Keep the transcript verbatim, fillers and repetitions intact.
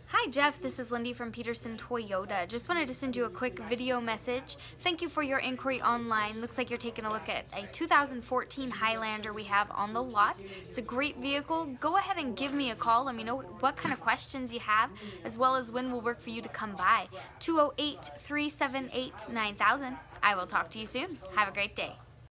Hi Jeff, this is Lindy from Peterson Toyota. Just wanted to send you a quick video message. Thank you for your inquiry online. Looks like you're taking a look at a two thousand fourteen Highlander we have on the lot. It's a great vehicle. Go ahead and give me a call. Let me know what kind of questions you have, as well as when will work for you to come by. two oh eight, three seven eight, nine thousand. I will talk to you soon. Have a great day.